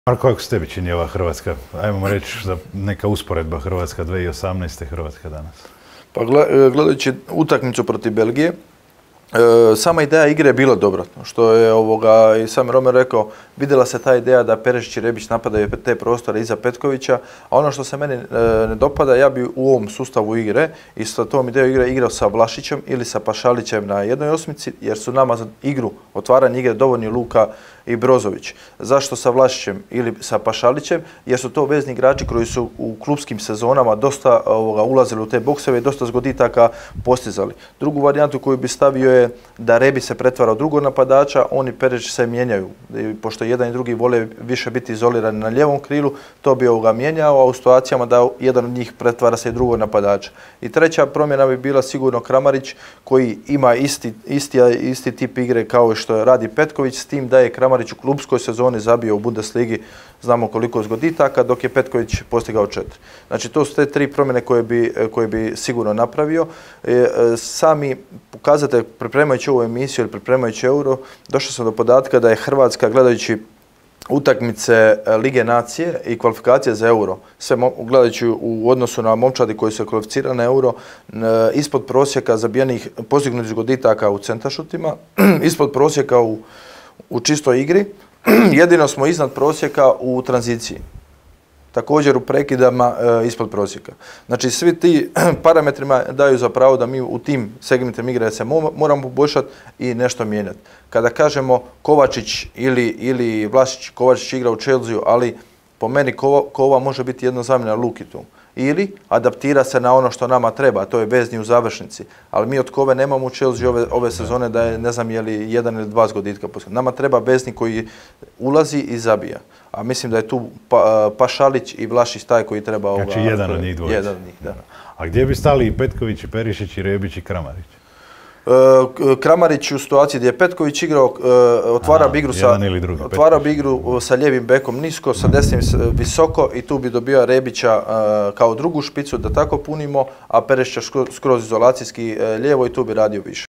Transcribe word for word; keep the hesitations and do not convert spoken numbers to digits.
Marko, kako se tebi čini ova Hrvatska? Ajmo reći da neka usporedba Hrvatska dvije tisuće osamnaeste. Hrvatska danas. Pa gledajući utakmicu protiv Belgije, sama ideja igre je bila dobra. Što je ovoga, i sam Romer rekao, vidjela se ta ideja da Perešić i Rebić napadaju te prostore iza Petkovića, a ono što se meni ne dopada, ja bi u ovom sustavu igre i sa tom idejom igre igrao sa Vlašićem ili sa Pašalićem na jednoj osmici, jer su nama za igru, otvaranje igre dovoljni Luka i Brozović. Zašto sa Vlašićem ili sa Pašalićem? Jer su to vezni igrači koji su u klupskim sezonama dosta ovoga, ulazili u te bokseve i dosta zgoditaka postizali. Drugu varijantu koju bi stavio je da Rebić se pretvara u drugog napadača, oni Perešić se mijenjaju. I pošto jedan i drugi vole više biti izolirani na lijevom krilu, to bi ovoga mijenjao, a u situacijama da jedan od njih pretvara se i drugog napadača. I treća promjena bi bila sigurno Kramarić, koji ima isti, isti, isti tip igre kao što radi Petković, s tim da je Kramarić u klubskoj sezoni zabio u Bundesligi znamo koliko zgoditaka, dok je Petković postigao četiri. Znači to su te tri promjene koje bi, koje bi sigurno napravio. E, sami pokazatelj, pripremajući ovu emisiju ili pripremajući Euro, došao sam do podatka da je Hrvatska, gledajući utakmice Lige nacije i kvalifikacije za Euro, sve gledajući u odnosu na momčadi koji se kvalificirali na Euro, ispod prosjeka zabijenih postignutih zgoditaka u centašutima, ispod prosjeka u, u čistoj igri, jedino smo iznad prosjeka u tranziciji. Također u prekidama e, ispod prosjeka. Znači svi ti parametrima daju za pravo da mi u tim segmentima igre se moramo poboljšati i nešto mijenjati. Kada kažemo Kovačić ili, ili Vlašić, Kovačić igra u Chelsea, ali po meni Kova, Kova može biti jedna zamjena Luki tu. Ili adaptira se na ono što nama treba, a to je vezni u završnici. Ali mi od Kove nemamo u Chelsea ove, ove sezone da je, ne znam je li jedan ili dva zgoditka. Nama treba vezni koji ulazi i zabija. A mislim da je tu pa, Pašalić i Vlašić taj koji treba... Znači ova, jedan od njih dvojica. Jedan od njih, da. A gdje bi stali i Petković, i Perišić, i Rebić, i Kramarić? Kramarić u situaciji gdje je Petković igrao, otvara bi igru, sa, otvara bi igru sa lijevim bekom nisko, sa desnim visoko i tu bi dobio Rebića kao drugu špicu da tako punimo, a Perešića skroz izolacijski lijevo i tu bi radio više.